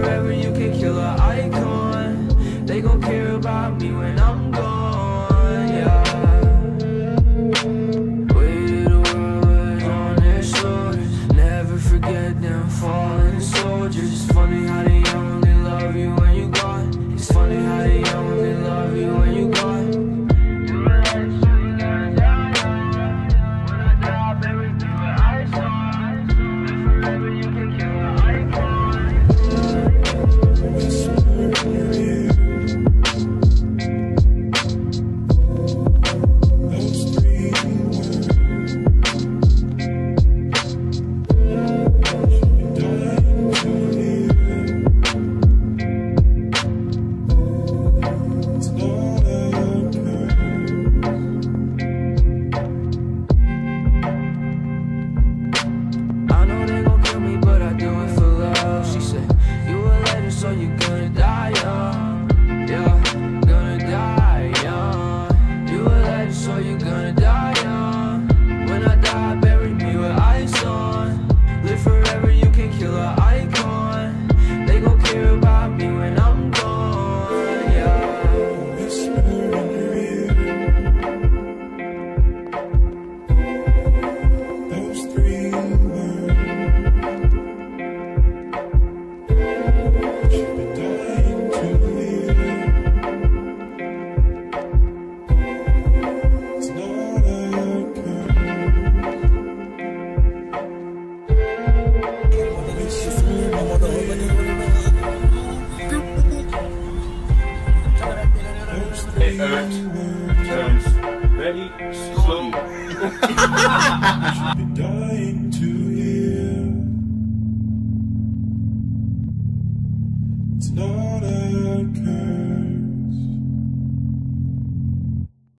forever, you can kill an icon. They gon' care about me when I'm gone, yeah. Weight of the world was on their shoulders. Never forget them fallen soldiers. It's funny how they only love you when you gone. It's funny how they only love you when you gone. So you're gonna die young, yeah, gonna die young. You a legend, so you're gonna die young. When I die, bury me with ice on. Live forever, you can kill an icon. They gon' care about me when I'm gone, yeah. Whisper in your ear. Those three words. It turns very slow.